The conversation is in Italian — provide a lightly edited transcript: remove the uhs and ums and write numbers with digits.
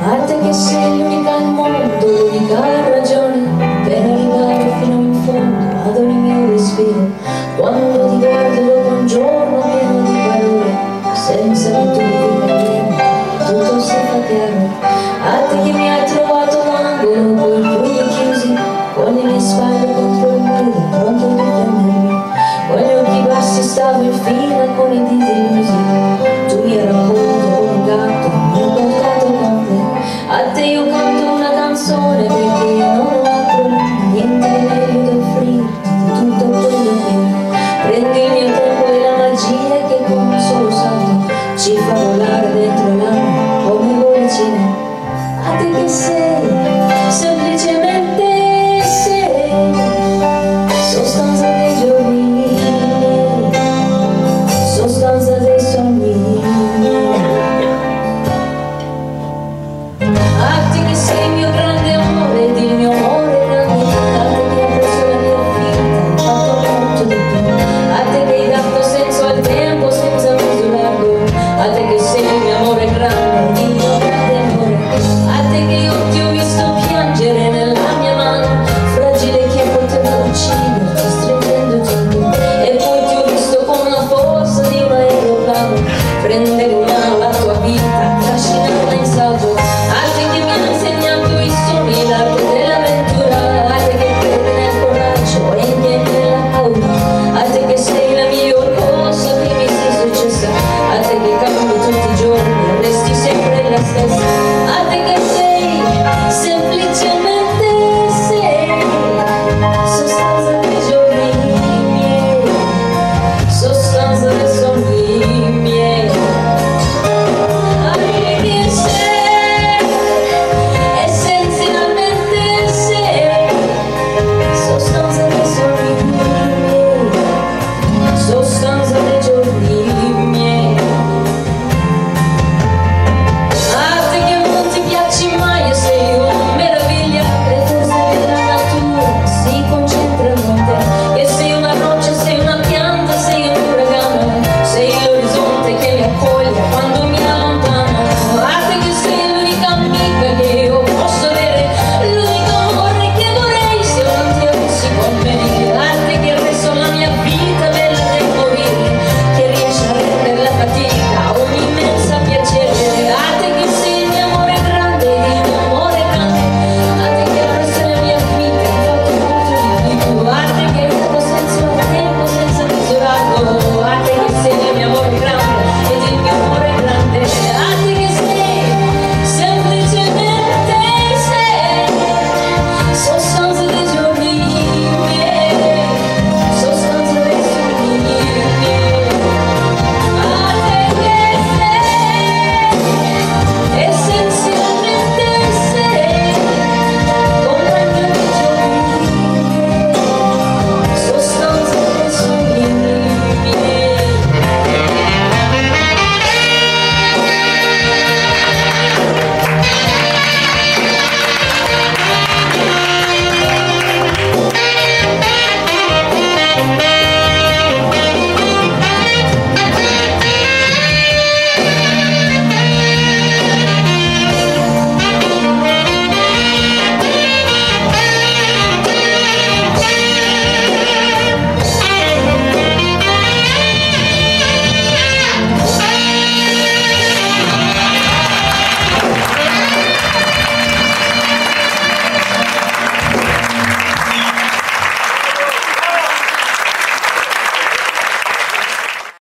A te che sei l'unica al mondo, l'unica ragione per arrivare fino in fondo ad ogni mio respiro. Quando ti guardo dopo un giorno pieno di parole, senza che tu mi dica niente, tutto si fa chiaro. A te che mi hai trovato l'angolo con i pugni chiusi, con le mie spalle contro il muro, pronto a difendermi. Con gli occhi bassi stavo in fila con i disillusi. Tu mi hai raccolto con un gatto, mi hai portato con te. A te io canto una canzone perché non ho altro niente di meglio da offrirti di tutto quello che prendi il mio tempo e la magia che con un solo salto ci fa volare dentro l'anima come bollicine. A te che sei